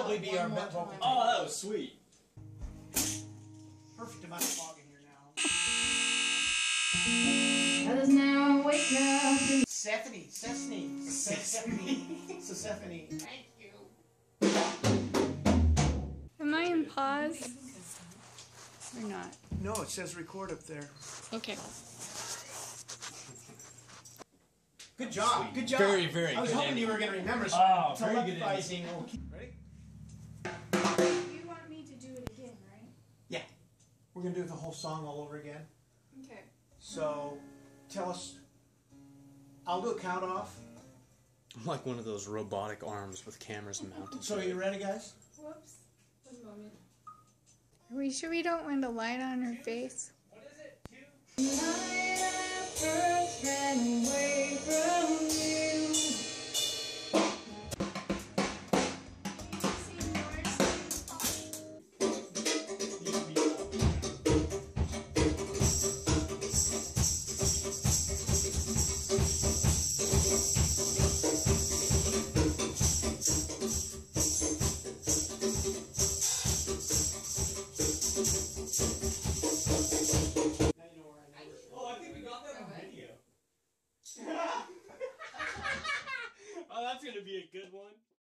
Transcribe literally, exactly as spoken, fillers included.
probably be our best vocal. Oh, that was sweet. Perfect amount of fog in here now. Others now wake up. Stephanie, Stephanie, Stephanie, Stephanie. Thank you. Am I in pause? Or not? No, it says record up there. Okay. Good job. Good job. Very, very I was good hoping ending. you were going to remember. So Oh, very good televising. Okay. Ready? You want me to do it again, right? Yeah. We're going to do the whole song all over again. Okay. So, tell us. I'll do a count off. I'm like one of those robotic arms with cameras mounted. So, are you ready, guys? Whoops. One moment. Are we sure we don't want to light on her face? What is it? Two. Night I first ran away from you. Oh, I think we got that on video. Oh, that's gonna be a good one.